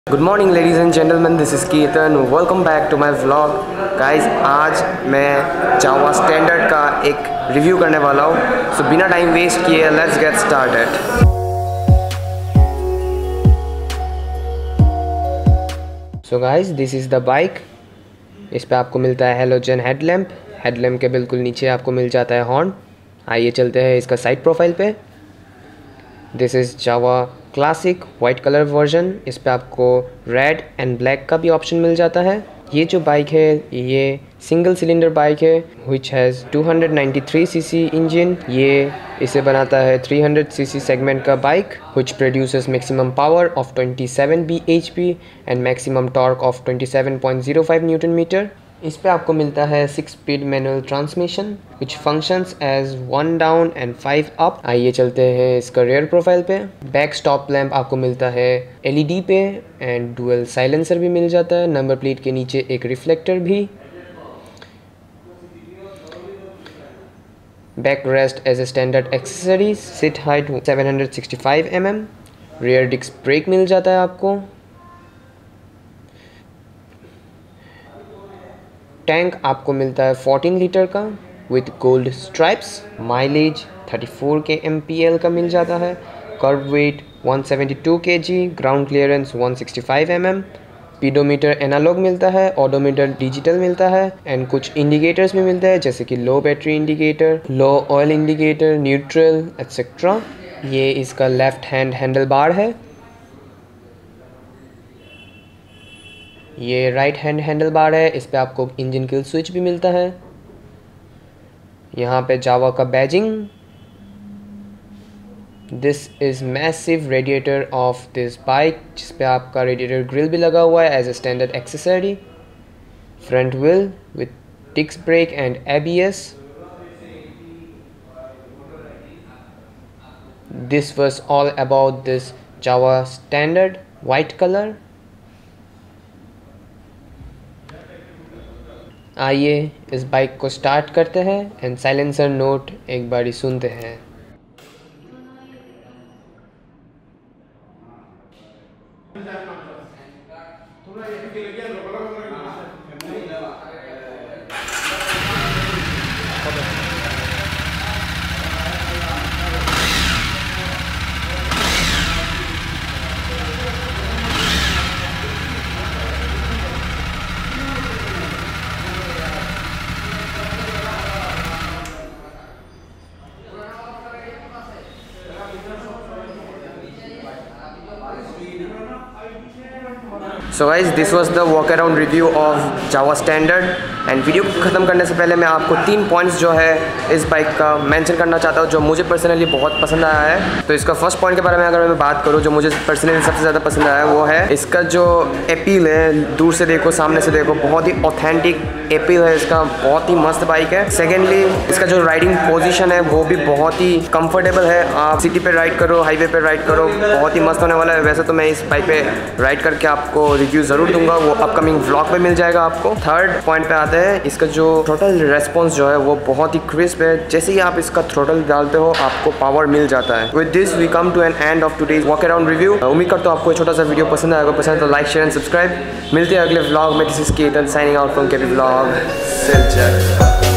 Good morning ladies and gentleman, this is Kirtan. Welcome back to my vlog. Guys, आज मैं जावा standard का एक review करने वाला हूँ। सो बिना टाइम वेस्ट किए let's get started. So guys, this is the bike. इस पे आपको मिलता है हेलोजन हेडलैम्प। हेडलैम्प के बिल्कुल नीचे आपको मिल जाता है हॉर्न। आइए चलते हैं इसका साइड प्रोफाइल पे। This is Jawa classic white colour version. इस पे आपको रेड एंड ब्लैक का भी ऑप्शन मिल जाता है। ये जो बाइक है ये सिंगल सिलेंडर बाइक है विच हैज़ 293 सीसी इंजन। ये इसे बनाता है 300 सीसी सेगमेंट का bike which produces maximum power of 27 bhp and maximum torque of 27.05 newton metre. इस पे आपको मिलता है 6 speed manual transmission which functions as 1 down and 5 up. आइए चलते हैं इसका रेयर प्रोफाइल पे। बैक स्टॉप लैंप आपको मिलता है LED पे एंड डुअल साइलेंसर भी मिल जाता है। नंबर प्लेट के नीचे एक रिफ्लेक्टर भी। Back rest as a standard accessories. Seat height 765 mm। Rear disc brake मिल जाता है आपको। टैंक आपको मिलता है 14 लीटर का with gold stripes. Mileage 34 kmpl का मिल जाता है। Kerb weight 172 kg। Ground clearance 165 mm। Speedometer analogue मिलता है, ऑडोमीटर डिजिटल मिलता है एंड कुछ इंडिकेटर्स भी मिलते हैं जैसे कि low battery indicator, low oil indicator, neutral etcetera. ये इसका लेफ्ट हैंड हैंडल बार है। ये राइट हैंड हैंडल बार है। इस पे आपको इंजन किल स्विच भी मिलता है। यहाँ पे जावा का badging. This is massive radiator of this bike जिस पे आपका रेडिएटर ग्रिल भी लगा हुआ है as a standard accessory. Front wheel with disc brake and ABS। This was all about this Jawa standard white colour. आइए इस बाइक को स्टार्ट करते हैं एंड साइलेंसर नोट एक बारी सुनते हैं। So guys, this was the walk around review of Jawa standard. And video को ख़त्म करने से पहले मैं आपको 3 पॉइंट्स जो है इस बाइक का मेंशन करना चाहता हूँ जो मुझे पर्सनली बहुत पसंद आया है। तो इसका फर्स्ट पॉइंट के बारे में अगर मैं बात करूँ जो मुझे पर्सनली सबसे ज़्यादा पसंद आया है वो है इसका जो अपील है। दूर से देखो, सामने से देखो, बहुत ही ऑथेंटिक अपील है इसका। बहुत ही मस्त बाइक है। सेकेंडली, इसका जो राइडिंग पोजीशन है वो भी बहुत ही कंफर्टेबल है। आप सिटी पे राइड करो, हाईवे पे राइड करो, बहुत ही मस्त होने वाला है। वैसे तो मैं इस बाइक पे राइड करके आपको रिव्यू ज़रूर दूंगा, वो अपकमिंग व्लॉग पे मिल जाएगा आपको। थर्ड पॉइंट पे आते हैं, इसका जो थ्रोटल रेस्पॉन्स जो है वो बहुत ही क्रिस्प है। जैसे ही आप इसका थ्रोटल डालते हो आपको पावर मिल जाता है। With this we come to an end of today's walk around review. उम्मीद करता हूँ आपको छोटा सा वीडियो पसंद आएगा। पसंद तो लाइक, शेयर एंड सब्सक्राइब। मिलते हैं अगले व्लॉग में। This is Kirtan signing out from KP vlog.